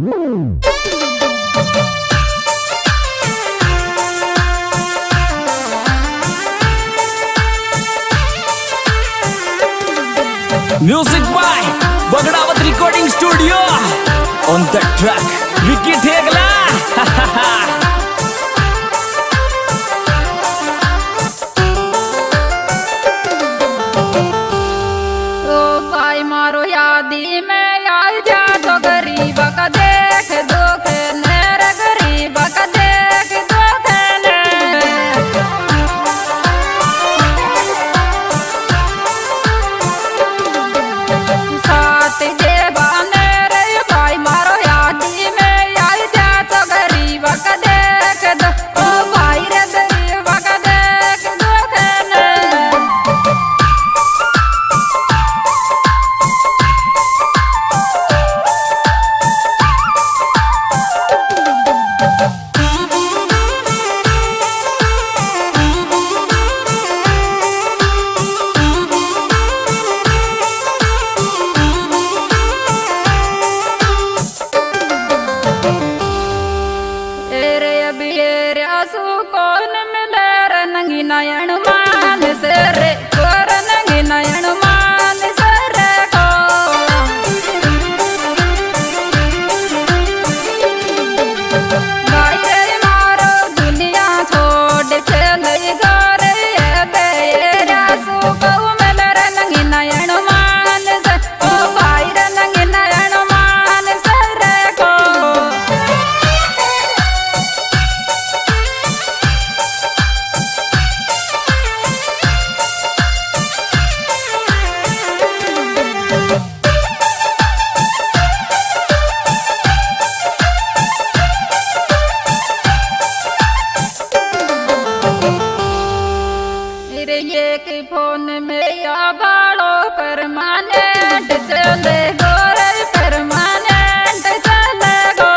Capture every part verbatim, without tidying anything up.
Music by Bagdavat Recording Studio. On the track, Vicky Thegla. ओ भाई मारो यादी में आ जा तो गरीब का देख दुख नेर गरीब का देख दुख ने साथ जे बाने रे भाई मारो यादी में आ जा तो गरीब का देख दो ओ भाई रे गरीब का देख दुख ने कौन मिले रे नंगी नयन मान से रे कोर नंगी नयन मान से रे को भाई रे मारो दुनिया छोड़ चले गोरे दे रे सु को मिले रे नंगी नयन मान से ओ भाई रे नंगी नयन मान से रे को एक फोन में या बाड़ो परमानेंट चले गो रे परमानेंट चले गो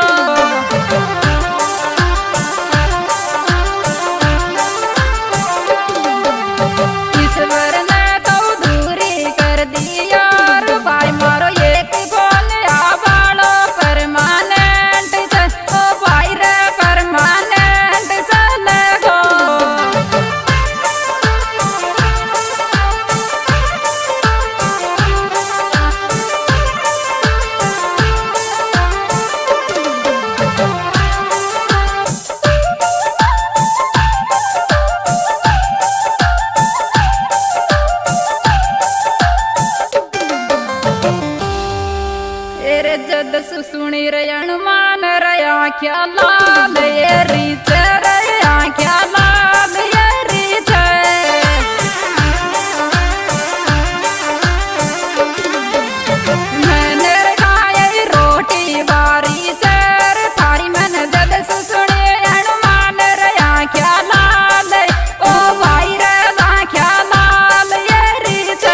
ईश्वर ने तो दूरी कर दी यार भाई मारो एक फोन या बाड़ो परमानेंट चलो भाई रे परमानेंट चले गो जद सुनी रयण मान रया क्या लाल ये रीत रया क्या लाल ये रीत मैंने खाई रोटी बारी चर थारी मन जद सुनी रयण मान रया क्या लाल ओ भाई रया क्या लाल ये रीत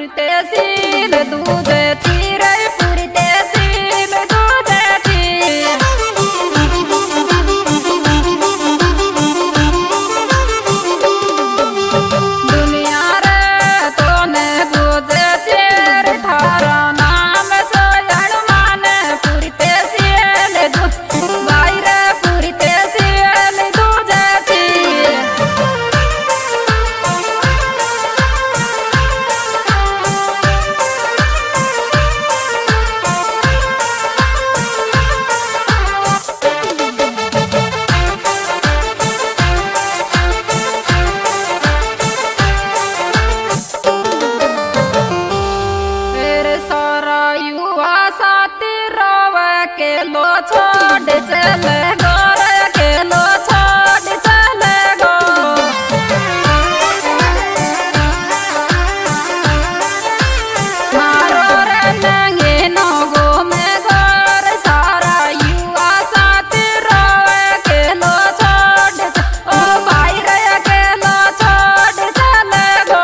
पूरी तहसील दूध थी रे पूरी तहसील दूध थी दुनिया रे तो ने दूध चेर थारा नाम सोयण माने पूरी तहसील दूध भाई रे पूरी तहसील दूध थी के लो छोड़ चले गो रे के लो छोड़ चले गो मारो रे नंगे नो गो में गोर सारा युवा साथी रोवे के लो छोड़ ओ भाई रे के लो छोड़ चले गो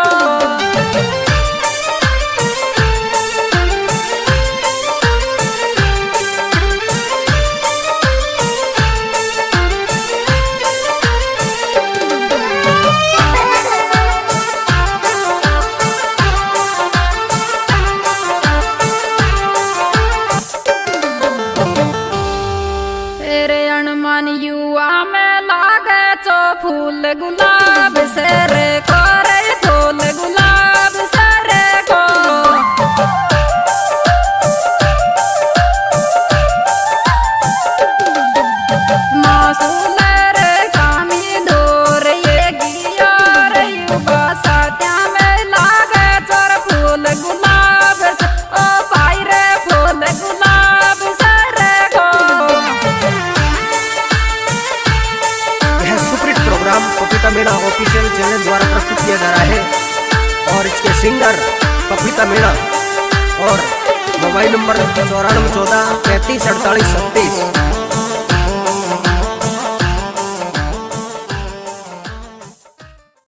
मन युवा में लागे चो फूल गुलाब से रे को रे फूल गुलाब से रे को मासूल रे कामी दूर ये गिया रे युवा साथ्या में लागे चोर फूल गुलाब से ओ भाई रे फूल गुलाब से रे को प्रोग्राम पपीता मीणा ऑफिशियल चैनल द्वारा प्रस्तुत किया जा रहा है और इसके सिंगर पपीता मीणा और मोबाइल नंबर चौरानवे चौदह पैंतीस अड़तालीस छत्तीस।